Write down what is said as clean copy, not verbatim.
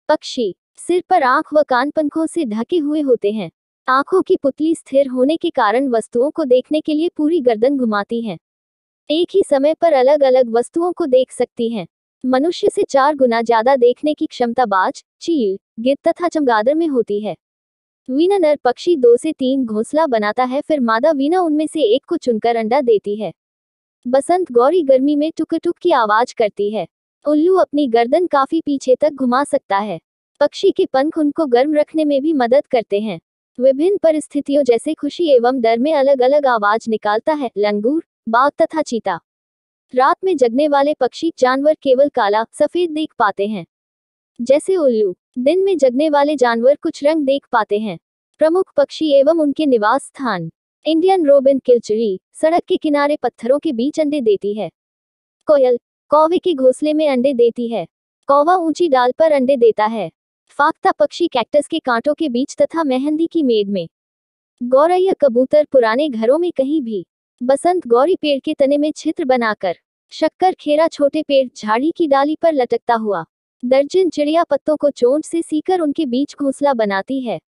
पक्षी सिर पर आंख व कान पंखों से ढके हुए होते हैं। आंखों की पुतली स्थिर होने के कारण वस्तुओं को देखने के लिए पूरी गर्दन घुमाती है। एक ही समय पर अलग अलग वस्तुओं को देख सकती हैं। मनुष्य से 4 गुना ज्यादा देखने की क्षमता बाज, चील, गिद्ध तथा चमगादड़ में होती है। वीना नर पक्षी 2 से 3 घोंसला बनाता है, फिर मादा वीना उनमें से एक को चुनकर अंडा देती है। बसंत गौरी गर्मी में टुक टुक की आवाज करती है। उल्लू अपनी गर्दन काफी पीछे तक घुमा सकता है। पक्षी के पंख उनको गर्म रखने में भी मदद करते हैं। विभिन्न परिस्थितियों जैसे खुशी एवं डर में अलग अलग आवाज निकालता है। लंगूर, बाघ तथा चीता। रात में जगने वाले पक्षी जानवर केवल काला सफेद देख पाते हैं, जैसे उल्लू। दिन में जगने वाले जानवर कुछ रंग देख पाते हैं। प्रमुख पक्षी एवं उनके निवास स्थान। इंडियन रोबिन किलचरी सड़क के किनारे पत्थरों के बीच अंडे देती है। कोयल कौवे के घोंसले में अंडे देती है। कौवा ऊंची डाल पर अंडे देता है। फाख्ता पक्षी कैक्टस के कांटों के बीच तथा मेहंदी की मेड़ में। गौरैया कबूतर पुराने घरों में कहीं भी। बसंत गौरी पेड़ के तने में छिद्र बनाकर। शक्कर खेरा छोटे पेड़ झाड़ी की डाली पर लटकता हुआ। दर्जन चिड़िया पत्तों को चोंच से सीकर उनके बीच घोंसला बनाती है।